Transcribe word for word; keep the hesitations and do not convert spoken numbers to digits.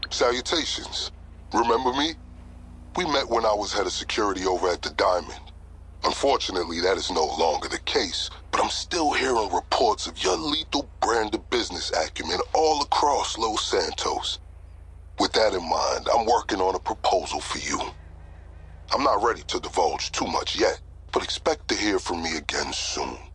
Salutations. Remember me? We met when I was head of security over at the Diamond. Unfortunately, that is no longer the case, but I'm still hearing reports of your lethal brand of business acumen all across Los Santos. With that in mind, I'm working on a proposal for you. I'm not ready to divulge too much yet, but expect to hear from me again soon.